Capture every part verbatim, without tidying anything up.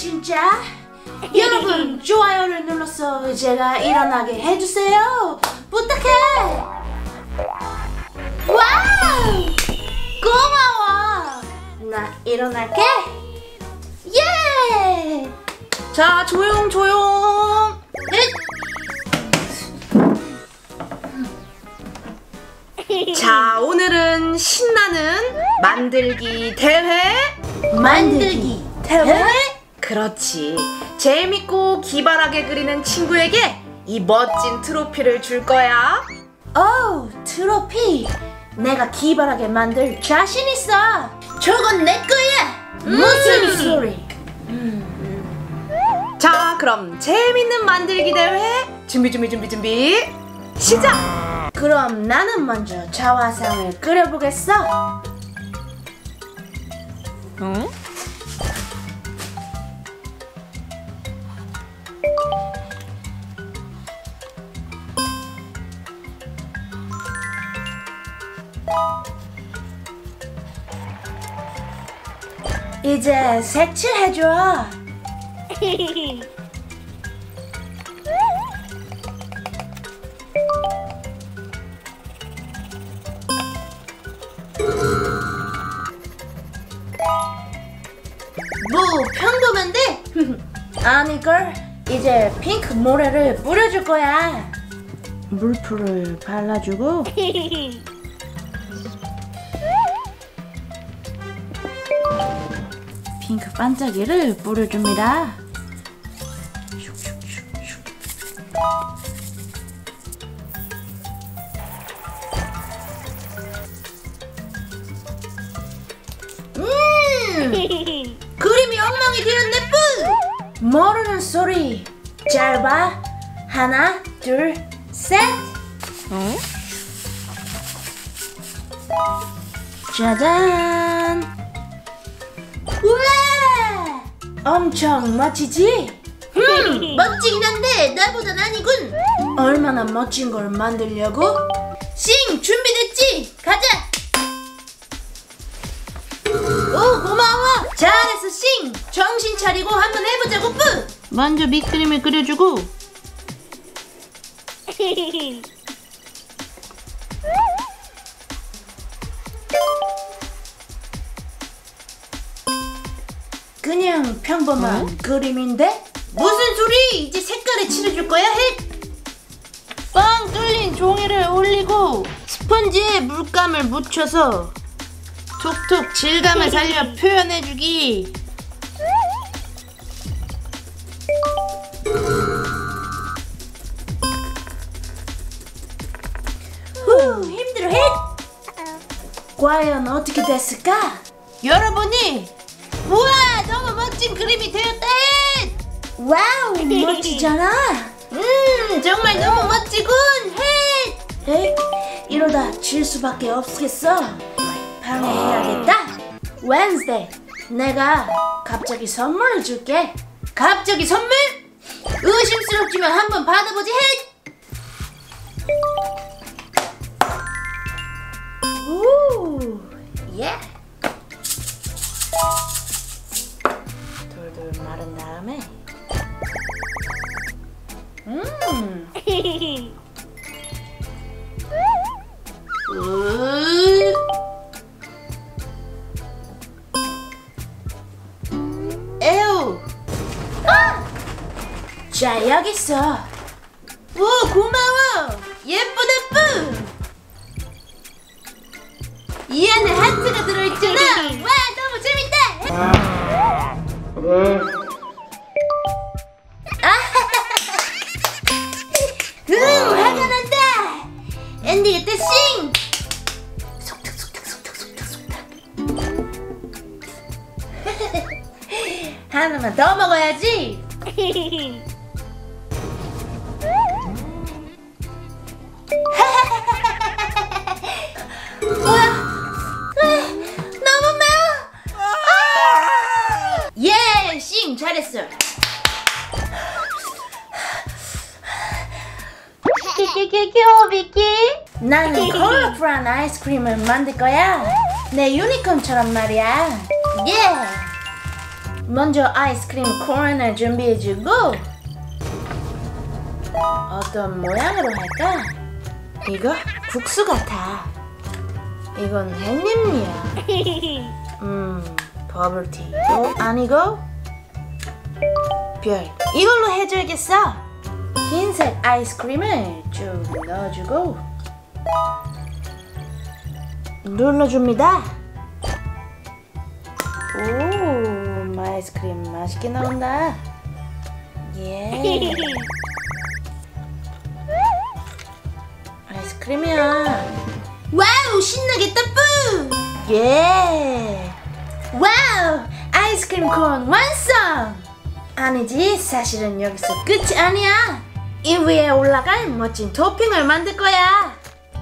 진짜? 여러분 좋아요를 눌러서 제가 일어나게 해주세요. 부탁해. 와우, 고마워. 나 일어날게. 예. 자, 조용 조용. 자, 오늘은 신나는 만들기 대회. 만들기 대회? 그렇지. 재밌고 기발하게 그리는 친구에게 이 멋진 트로피를 줄 거야. 오, 트로피. 내가 기발하게 만들 자신 있어. 저건 내 거야. 음. 무슨 소리? 자, 그럼 재밌는 만들기 대회 준비 준비 준비 준비 시작! 그럼 나는 먼저 자화상을 그려보겠어. 응? 이제 색칠해줘. 뭐 평범한데? 아니걸. 이제 핑크 모래를 뿌려줄 거야. 물풀을 발라주고 핑크 반짝이를 뿌려줍니다. 음, 그림이 엉망이 되었네 뿌. 모르는 소리. 잘 봐. 하나, 둘, 셋. 응? 짜잔. 우와, 엄청 멋지지? 음, 멋지긴 한데 나보단 아니군. 얼마나 멋진 걸 만들려고? 싱, 준비됐지? 가자. 오, 고마워. 잘했어 싱. 정신 차리고 한번 해보자고 뿌. 먼저 밑그림을 그려주고 그냥 평범한 어? 그림인데? 무슨 소리? 이제 색깔에 칠해줄 거야? 해! 뻥 뚫린 종이를 올리고 스펀지에 물감을 묻혀서 톡톡 질감을 살려 표현해주기. 후, 힘들어. 해! 과연 어떻게 됐을까? 여러분이 우와, 너무 멋진 그림이 되었다. 해! 와우, 멋지잖아. 음, 정말 너무 멋지군. 해! 에? 이러다 질 수밖에 없겠어. 방해해야겠다. Wednesday, 내가 갑자기 선물을 줄게. 갑자기 선물? 의심스럽지만 한번 받아보지. 해! 오, 예. 돌돌 마른 다음에 음. 으. 에우. 아! 자, 여기 있어. 오, 고마워. 예쁘다 뿌. 이 안에 하트가 들어있잖아. 와, 너무 재밌다. 음, 화가 난다. 앤디 그때 싱. 속닥 속닥 속닥 속닥 속닥. 하나만 더 먹어야지. 뭐야? 너무 매워. 아! 예, 싱 잘했어. 끼끼끼끼 비키. 나는 컬러풀한 아이스크림을 만들 거야. 내 유니콘처럼 말이야. 예. 먼저 아이스크림 콘을 준비해주고 어떤 모양으로 할까? 이거 국수 같아. 이건 햇님이야. 음, 버블티도 아니고 별 이걸로 해줘야겠어. 흰색 아이스크림을 쭉 넣어주고 눌러줍니다. 오, 아이스크림 맛있게 나온다. 예. 아이스크림이야. 와우, 신나겠다 뿌. 예. 와우, 아이스크림 콘 완성. 아니지, 사실은 여기서 끝이 아니야. 이 위에 올라갈 멋진 토핑을 만들 거야.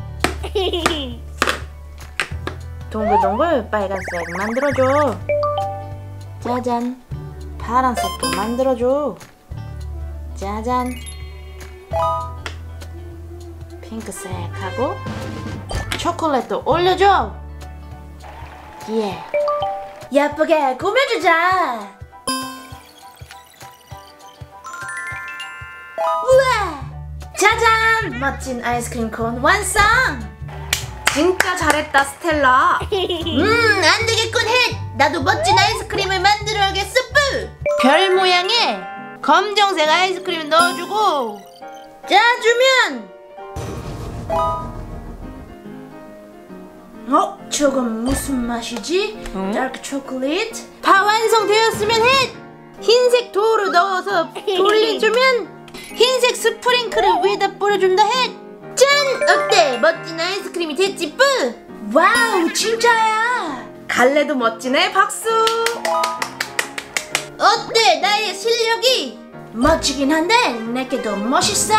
동글동글 빨간색 만들어줘. 짜잔, 파란색도 만들어줘. 짜잔, 핑크색하고 초콜릿도 올려줘. 예, 예쁘게 꾸며주자. 우와, 짜잔, 멋진 아이스크림 콘 완성. 진짜 잘했다, 스텔라. 음, 안 되겠군, 헷. 나도 멋진 아이스크림을 만들어야겠어, 뿌. 별 모양의 검정색 아이스크림 넣어주고 짜주면 어? 저건 무슨 맛이지? 응? 다크 초콜릿? 다 완성되었으면 해! 흰색 도우를 넣어서 돌려주면 흰색 스프링클을 위에다 뿌려준다 해! 짠! 어때? 멋진 아이스크림이 됐지 뿌! 와우, 진짜야! 갈래도 멋지네, 박수. 어때? 나의 실력이? 멋지긴 한데 내게 더 멋있어.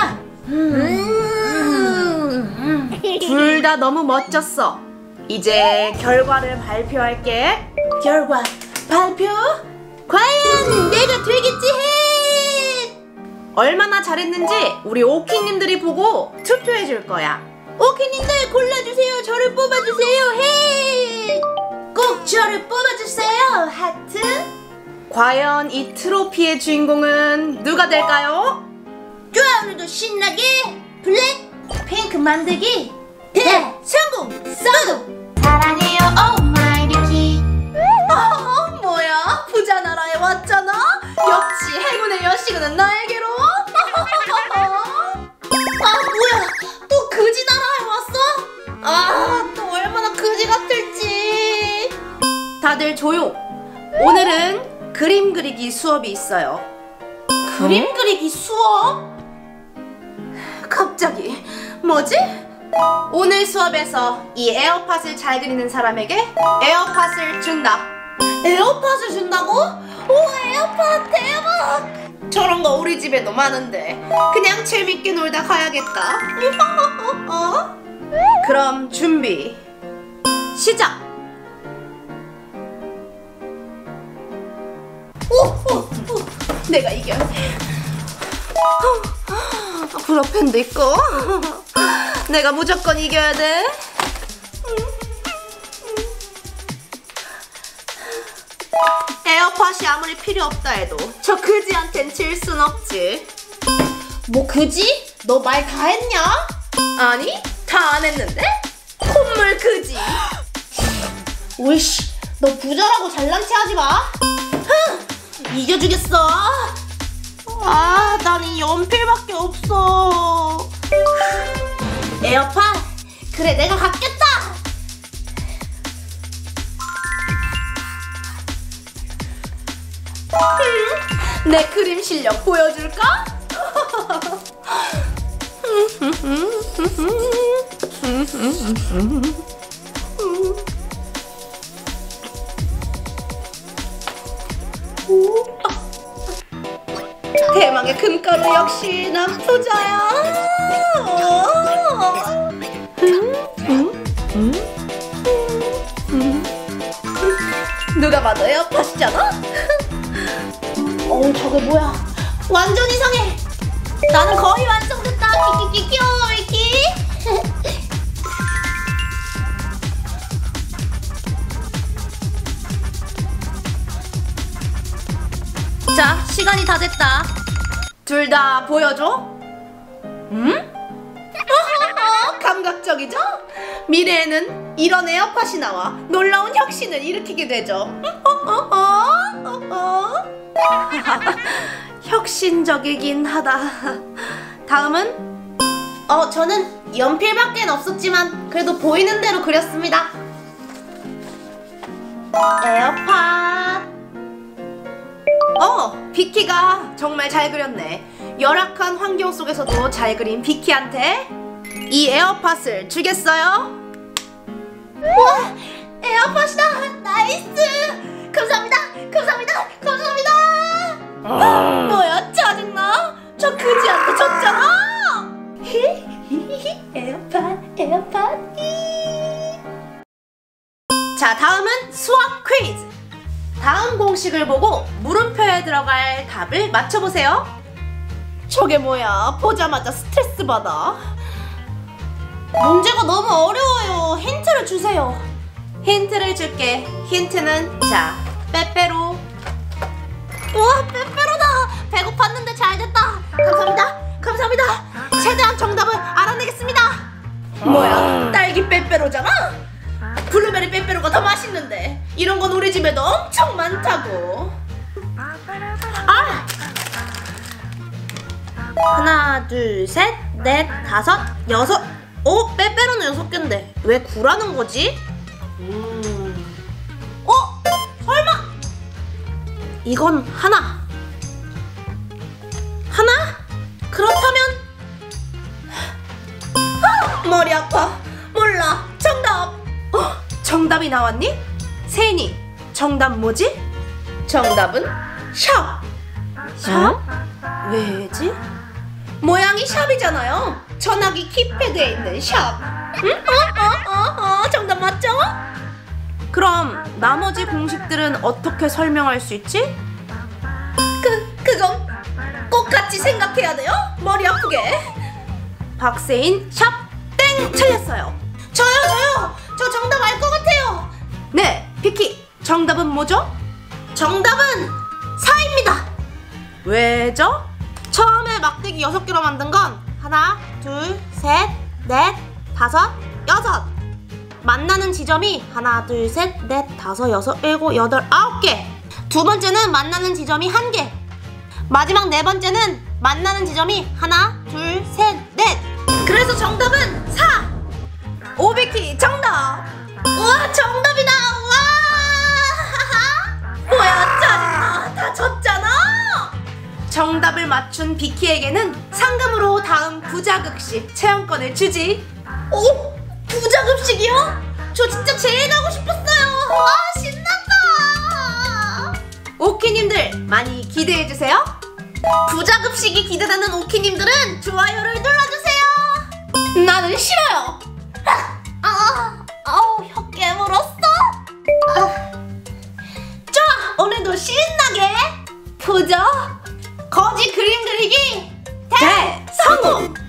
음. 둘 다 너무 멋졌어. 이제 결과를 발표할게. 결과 발표? 과연 내가 되겠지 해! 얼마나 잘했는지 우리 오키님들이 보고 투표해 줄 거야. 오키님들 골라주세요. 저를 뽑아주세요. 해! 꼭 저를 뽑아주세요. 하트. 과연 이 트로피의 주인공은 누가 될까요? 좋아, 오늘도 신나게 블랙 핑크 만들기 대성공! 성공! 사랑해요 오마이리키. 어, 뭐야? 부자 나라에 왔잖아? 역시 행운의 여신은 나에게로. 아, 뭐야? 또 그지 나라에 왔어? 아, 또 얼마나 그지 같을지. 다들 조용. 오늘은 그림 그리기 수업이 있어요. 그림 그리기 수업? 갑자기 뭐지? 오늘 수업에서 이 에어팟을 잘 그리는 사람에게 에어팟을 준다. 에어팟을 준다고? 오, 에어팟 대박! 저런 거 우리 집에도 많은데 그냥 재밌게 놀다 가야겠다. 어? 그럼 준비 시작. 오, 오, 오. 내가 이겨야 돼. 브로펜도 있고. 내가 무조건 이겨야 돼. 에어팟이 아무리 필요 없다 해도 저 그지한텐 질 순 없지. 뭐 그지? 너 말 다 했냐? 아니, 다 안 했는데? 콧물 그지. 오이씨, 너 부자라고 잘난 체 하지 마. 흥, 이겨주겠어. 아, 난 이 연필밖에 없어. 에어팟, 그래 내가 갖겠다. 음, 내 그림 실력 보여줄까? 대망의 금가루 역시 난 부자야. 누가 봐도 에어팟이잖아? 어, 저게 뭐야? 완전 이상해. 나는 거의 완성됐다. 키키키키 이키. 자, 시간이 다 됐다. 둘 다 보여줘. 음? 어허허, 감각적이죠? 미래에는 이런 에어팟이 나와 놀라운 혁신을 일으키게 되죠. 혁신적이긴 하다. 다음은 어 저는 연필밖엔 없었지만 그래도 보이는 대로 그렸습니다. 에어팟. 어, 비키가 정말 잘 그렸네. 열악한 환경 속에서도 잘 그린 비키한테 이 에어팟을 주겠어요? 우와, 에어팟이다. 나이스. 감사합니다. 감사합니다. 감사합니다. 아... 뭐야, 짜증나? 저 그지 않고 졌잖아. 에어팟, 에어팟. 자, 다음은 수학 퀴즈. 다음 공식을 보고 물음표에 들어갈 답을 맞춰보세요. 저게 뭐야? 보자마자 스트레스 받아. 문제가 너무 어려워요. 힌트를 주세요. 힌트를 줄게. 힌트는 자, 빼빼로. 우와, 빼빼로다. 배고팠는데 잘됐다. 감사합니다. 감사합니다. 최대한 정답을 알아내겠습니다. 뭐야, 딸기 빼빼로잖아? 블루베리 빼빼로가 더 맛있는데. 이런 건 우리 집에도 엄청 많다고. 아! 하나, 둘, 셋, 넷, 다섯, 여섯. 어? 빼빼로는 여섯 개인데 왜 구라는 거지? 음. 어? 설마? 이건 하나. 하나? 그렇다면 아, 머리 아파. 몰라. 정답. 어? 정답이 나왔니? 세인이, 정답 뭐지? 정답은 샵. 샵? 왜지? 모양이 샵이잖아요. 전화기 키패드에 있는 샵. 응? 어? 어? 어? 어? 정답 맞죠? 그럼 나머지 공식들은 어떻게 설명할 수 있지? 그, 그건 꼭 같이 생각해야 돼요. 머리 아프게. 박세인 샵 땡! 틀렸어요. 저요 저요! 저 정답 알 것 같아요. 네, 비키, 정답은 뭐죠? 정답은 사입니다. 왜죠? 처음에 막대기 여섯 개로 만든 건 하나, 둘, 셋, 넷, 다섯, 여섯. 만나는 지점이 하나, 둘, 셋, 넷, 다섯, 여섯, 일곱, 여덟, 아홉 개. 두 번째는 만나는 지점이 한 개. 마지막 네 번째는 만나는 지점이 하나, 둘, 셋, 넷. 그래서 정답은 사. 오비키 정답. 우와, 정답이다. 우와. 뭐야, 짜증나. 다 졌잖아. 정답을 맞춘 비키에게는 상금으로 다음 부자급식 체험권을 주지. 오? 부자급식이요? 저 진짜 제일 가고 싶었어요. 와, 신난다. 오키님들 많이 기대해주세요. 부자급식이 기대되는 오키님들은 좋아요를 눌러주세요. 나는 싫어요. 아, 아우, 혀 깨물었어. 아. 자, 오늘도 신나게 부자 거지 그림 그리기 대성공!